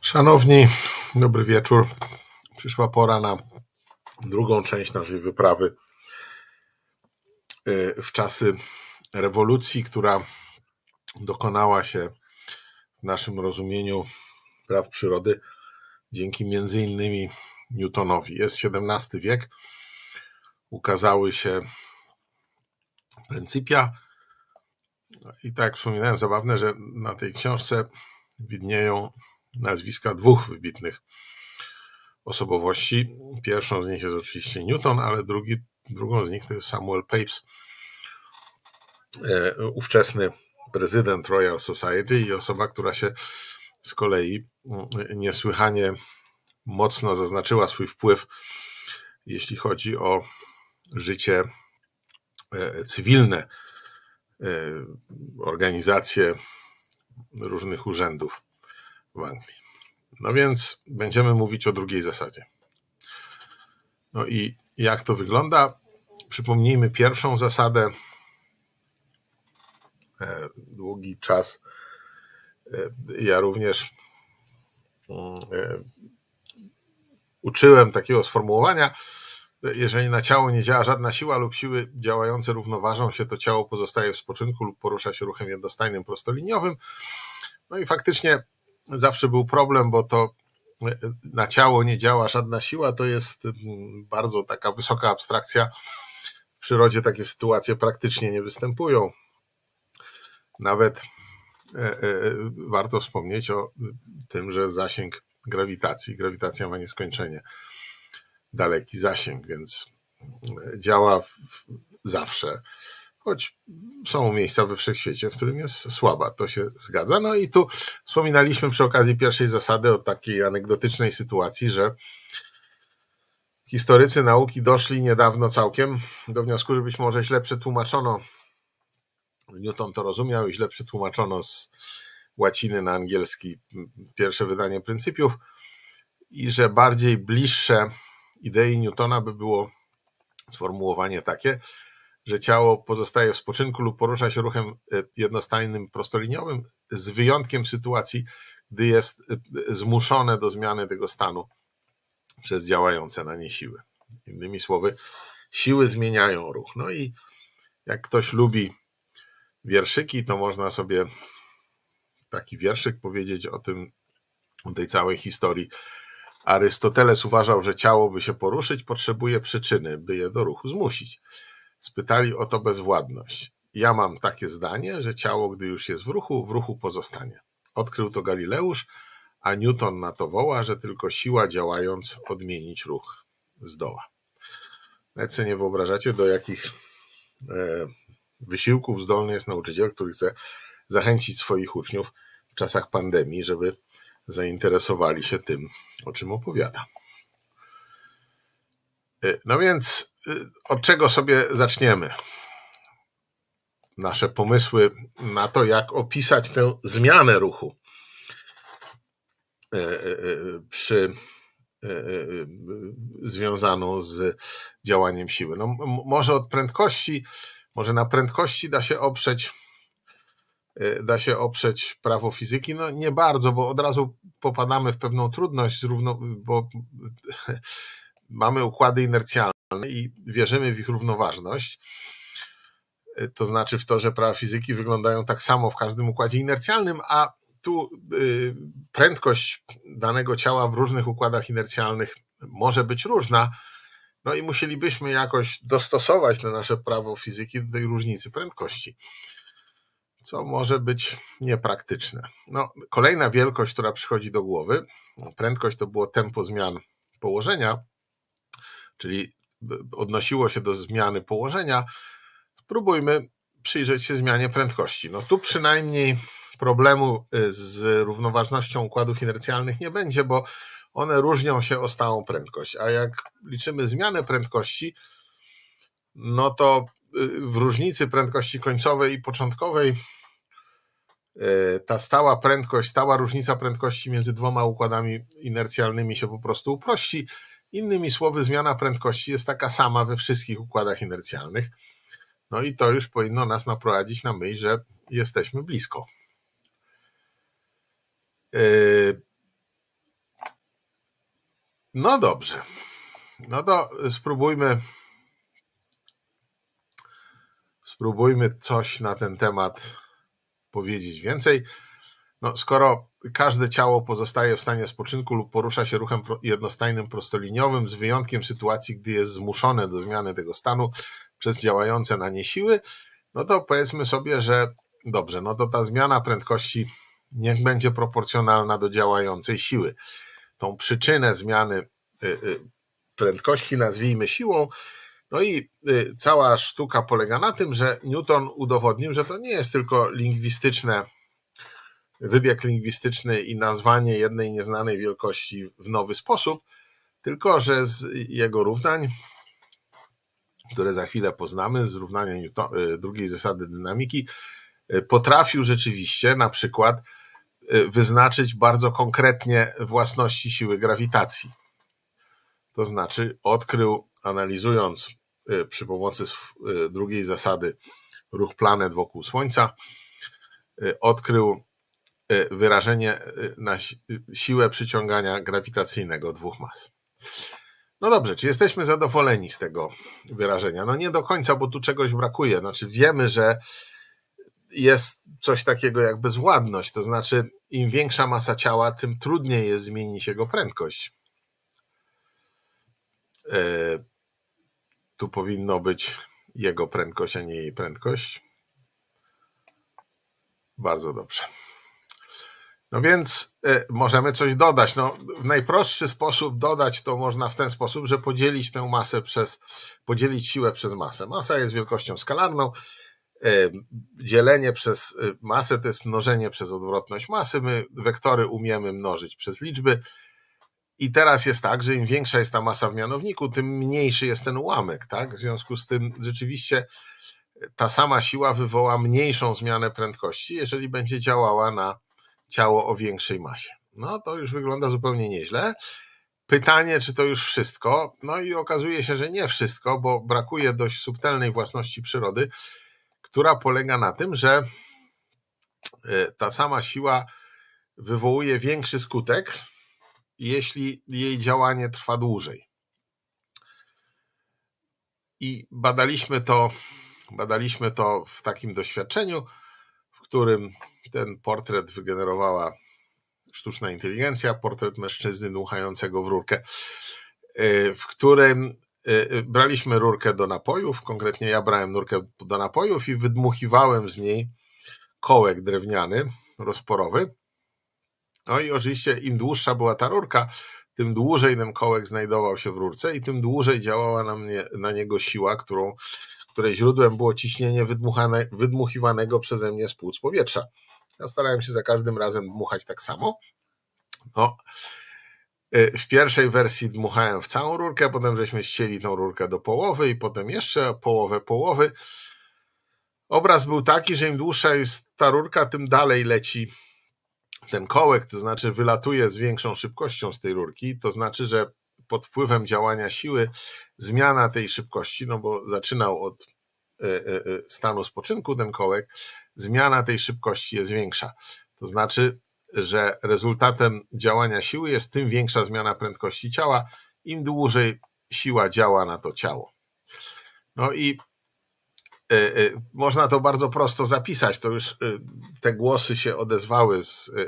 Szanowni, dobry wieczór. Przyszła pora na drugą część naszej wyprawy w czasy rewolucji, która dokonała się w naszym rozumieniu praw przyrody dzięki między innymi Newtonowi. Jest XVII wiek, ukazały się pryncypia i tak jak wspominałem, zabawne, że na tej książce widnieją nazwiska dwóch wybitnych osobowości. Pierwszą z nich jest oczywiście Newton, ale drugą z nich to jest Samuel Pepys, ówczesny prezydent Royal Society i osoba, która się z kolei niesłychanie mocno zaznaczyła swój wpływ, jeśli chodzi o życie cywilne, organizację różnych urzędów w Anglii. No więc będziemy mówić o drugiej zasadzie. No i jak to wygląda? Przypomnijmy pierwszą zasadę. Długi czas ja również uczyłem takiego sformułowania: jeżeli na ciało nie działa żadna siła lub siły działające równoważą się, to ciało pozostaje w spoczynku lub porusza się ruchem jednostajnym prostoliniowym. No i faktycznie zawsze był problem, bo to na ciało nie działa żadna siła, to jest bardzo taka wysoka abstrakcja. W przyrodzie takie sytuacje praktycznie nie występują. Nawet warto wspomnieć o tym, że zasięg grawitacja ma nieskończenie daleki zasięg, więc działa zawsze. Choć są miejsca we wszechświecie, w którym jest słaba, to się zgadza. No i tu wspominaliśmy przy okazji pierwszej zasady o takiej anegdotycznej sytuacji, że historycy nauki doszli niedawno całkiem do wniosku, że być może źle przetłumaczono, Newton to rozumiał i źle przetłumaczono z łaciny na angielski pierwsze wydanie pryncypiów i że bardziej bliższe idei Newtona by było sformułowanie takie, że ciało pozostaje w spoczynku lub porusza się ruchem jednostajnym prostoliniowym z wyjątkiem sytuacji, gdy jest zmuszone do zmiany tego stanu przez działające na nie siły. Innymi słowy, siły zmieniają ruch. No i jak ktoś lubi wierszyki, to można sobie taki wierszyk powiedzieć o tej całej historii. Arystoteles uważał, że ciało, by się poruszyć, potrzebuje przyczyny, by je do ruchu zmusić. Spytali o to bezwładność. Ja mam takie zdanie, że ciało, gdy już jest w ruchu pozostanie. Odkrył to Galileusz, a Newton na to woła, że tylko siła działając odmienić ruch zdoła. Nawet sobie nie wyobrażacie, do jakich wysiłków zdolny jest nauczyciel, który chce zachęcić swoich uczniów w czasach pandemii, żeby zainteresowali się tym, o czym opowiada. No więc od czego sobie zaczniemy? Nasze pomysły na to, jak opisać tę zmianę ruchu związaną z działaniem siły. No, może od prędkości, może na prędkości da się oprzeć prawo fizyki. No nie bardzo, bo od razu popadamy w pewną trudność, bo mamy układy inercjalne i wierzymy w ich równoważność. To znaczy w to, że prawa fizyki wyglądają tak samo w każdym układzie inercjalnym, a tu prędkość danego ciała w różnych układach inercjalnych może być różna. No i musielibyśmy jakoś dostosować to nasze prawo fizyki do tej różnicy prędkości, co może być niepraktyczne. No, kolejna wielkość, która przychodzi do głowy, prędkość to było tempo zmian położenia, czyli odnosiło się do zmiany położenia. Spróbujmy przyjrzeć się zmianie prędkości. No tu przynajmniej problemu z równoważnością układów inercjalnych nie będzie, bo one różnią się o stałą prędkość, a jak liczymy zmianę prędkości, no to w różnicy prędkości końcowej i początkowej ta stała różnica prędkości między dwoma układami inercjalnymi się po prostu uprości. Innymi słowy, zmiana prędkości jest taka sama we wszystkich układach inercjalnych. No i to już powinno nas naprowadzić na myśl, że jesteśmy blisko. No dobrze. No to spróbujmy coś na ten temat powiedzieć więcej. No, skoro każde ciało pozostaje w stanie spoczynku lub porusza się ruchem jednostajnym prostoliniowym, z wyjątkiem sytuacji, gdy jest zmuszone do zmiany tego stanu przez działające na nie siły, no to powiedzmy sobie, że dobrze, no to ta zmiana prędkości niech będzie proporcjonalna do działającej siły. Tą przyczynę zmiany prędkości nazwijmy siłą. No i cała sztuka polega na tym, że Newton udowodnił, że to nie jest tylko wybieg lingwistyczny i nazwanie jednej nieznanej wielkości w nowy sposób, tylko że z jego równań, które za chwilę poznamy, z równania drugiej zasady dynamiki, potrafił rzeczywiście na przykład wyznaczyć bardzo konkretnie własności siły grawitacji. To znaczy odkrył, analizując przy pomocy drugiej zasady ruch planet wokół Słońca, odkrył wyrażenie na siłę przyciągania grawitacyjnego dwóch mas. No dobrze, czy jesteśmy zadowoleni z tego wyrażenia? No nie do końca, bo tu czegoś brakuje. Znaczy wiemy, że jest coś takiego jak bezwładność, to znaczy im większa masa ciała, tym trudniej jest zmienić jego prędkość. Tu powinno być jego prędkość, a nie jej prędkość. Bardzo dobrze. No więc możemy coś dodać. No, w najprostszy sposób dodać to można w ten sposób, że podzielić siłę przez masę. Masa jest wielkością skalarną. Dzielenie przez masę to jest mnożenie przez odwrotność masy. My wektory umiemy mnożyć przez liczby. I teraz jest tak, że im większa jest ta masa w mianowniku, tym mniejszy jest ten ułamek, tak? W związku z tym rzeczywiście ta sama siła wywoła mniejszą zmianę prędkości, jeżeli będzie działała na ciało o większej masie. No to już wygląda zupełnie nieźle. Pytanie, czy to już wszystko? No i okazuje się, że nie wszystko, bo brakuje dość subtelnej własności przyrody, która polega na tym, że ta sama siła wywołuje większy skutek, jeśli jej działanie trwa dłużej. I badaliśmy to w takim doświadczeniu, w którym ten portret wygenerowała sztuczna inteligencja, portret mężczyzny dmuchającego w rurkę, w którym braliśmy rurkę do napojów, konkretnie ja brałem rurkę do napojów i wydmuchiwałem z niej kołek drewniany, rozporowy. No i oczywiście im dłuższa była ta rurka, tym dłużej ten kołek znajdował się w rurce i tym dłużej działała na niego siła, której źródłem było ciśnienie wydmuchiwanego przeze mnie z płuc powietrza. Ja starałem się za każdym razem dmuchać tak samo. No, w pierwszej wersji dmuchałem w całą rurkę, potem żeśmy ścięli tą rurkę do połowy i potem jeszcze połowy. Obraz był taki, że im dłuższa jest ta rurka, tym dalej leci ten kołek, to znaczy wylatuje z większą szybkością z tej rurki, to znaczy, że pod wpływem działania siły zmiana tej szybkości, no bo zaczynał od stanu spoczynku ten kołek, zmiana tej szybkości jest większa. To znaczy, że rezultatem działania siły jest tym większa zmiana prędkości ciała, im dłużej siła działa na to ciało. No i można to bardzo prosto zapisać, to już te głosy się odezwały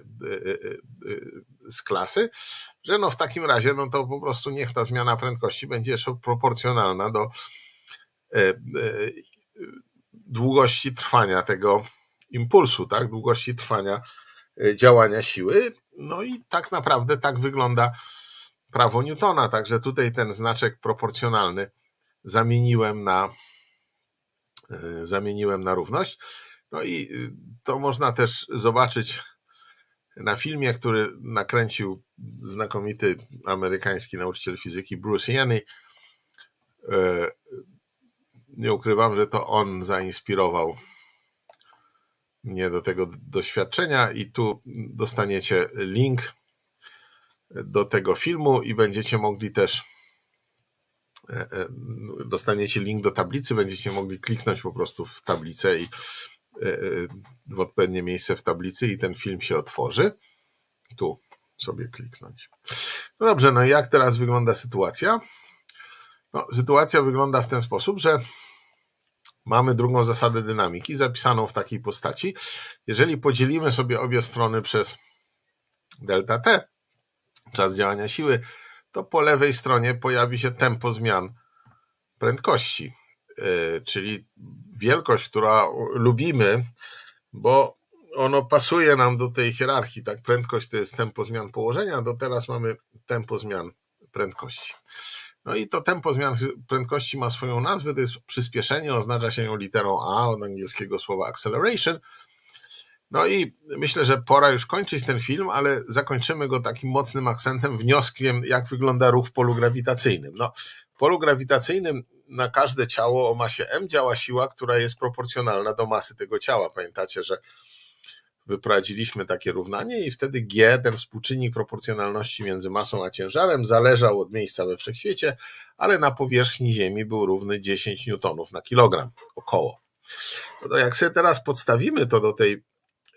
z klasy, że no w takim razie no to po prostu niech ta zmiana prędkości będzie proporcjonalna do długości trwania tego impulsu, tak? Długości trwania działania siły. No i tak naprawdę tak wygląda prawo Newtona, także tutaj ten znaczek proporcjonalny zamieniłem na równość. No i to można też zobaczyć na filmie, który nakręcił znakomity amerykański nauczyciel fizyki Bruce Yenny. Nie ukrywam, że to on zainspirował mnie do tego doświadczenia i tu dostaniecie link do tego filmu i będziecie mogli też dostaniecie link do tablicy, będziecie mogli kliknąć po prostu w tablicę i w odpowiednie miejsce w tablicy i ten film się otworzy. Tu sobie kliknąć. No dobrze, no i jak teraz wygląda sytuacja? No, sytuacja wygląda w ten sposób, że mamy drugą zasadę dynamiki zapisaną w takiej postaci. Jeżeli podzielimy sobie obie strony przez delta t, czas działania siły, to po lewej stronie pojawi się tempo zmian prędkości, czyli wielkość, która lubimy, bo ono pasuje nam do tej hierarchii. Tak, prędkość to jest tempo zmian położenia, do teraz mamy tempo zmian prędkości. No i to tempo zmian prędkości ma swoją nazwę, to jest przyspieszenie, oznacza się ją literą A od angielskiego słowa acceleration. No i myślę, że pora już kończyć ten film, ale zakończymy go takim mocnym akcentem, wnioskiem, jak wygląda ruch w polu grawitacyjnym. No, w polu grawitacyjnym na każde ciało o masie m działa siła, która jest proporcjonalna do masy tego ciała. Pamiętacie, że wyprowadziliśmy takie równanie i wtedy G, ten współczynnik proporcjonalności między masą a ciężarem, zależał od miejsca we wszechświecie, ale na powierzchni Ziemi był równy 10 newtonów na kilogram, około. No to jak sobie teraz podstawimy to do tej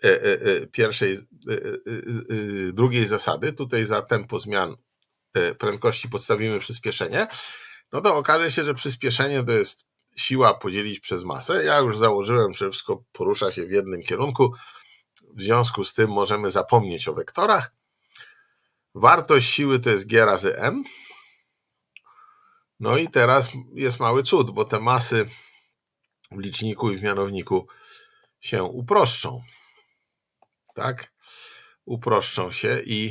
drugiej zasady, tutaj za tempo zmian prędkości podstawimy przyspieszenie, no to okaże się, że przyspieszenie to jest siła podzielić przez masę. Ja już założyłem, że wszystko porusza się w jednym kierunku, w związku z tym możemy zapomnieć o wektorach. Wartość siły to jest G razy M. No i teraz jest mały cud, bo te masy w liczniku i w mianowniku się uproszczą. Tak? Uproszczą się i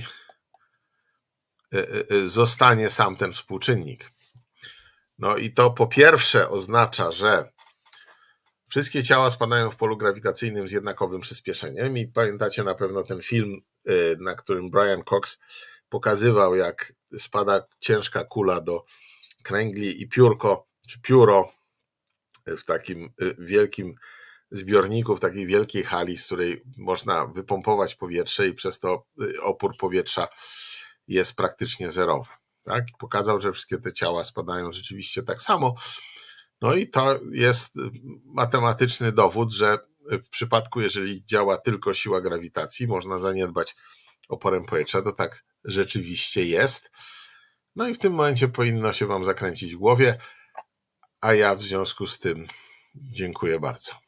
zostanie sam ten współczynnik. No i to po pierwsze oznacza, że wszystkie ciała spadają w polu grawitacyjnym z jednakowym przyspieszeniem i pamiętacie na pewno ten film, na którym Brian Cox pokazywał, jak spada ciężka kula do kręgli i piórko, czy pióro w takim wielkim zbiorniku, w takiej wielkiej hali, z której można wypompować powietrze i przez to opór powietrza jest praktycznie zerowy. Tak? Pokazał, że wszystkie te ciała spadają rzeczywiście tak samo. No i to jest matematyczny dowód, że w przypadku, jeżeli działa tylko siła grawitacji, można zaniedbać oporem powietrza. To tak rzeczywiście jest. No i w tym momencie powinno się wam zakręcić w głowie, a ja w związku z tym dziękuję bardzo.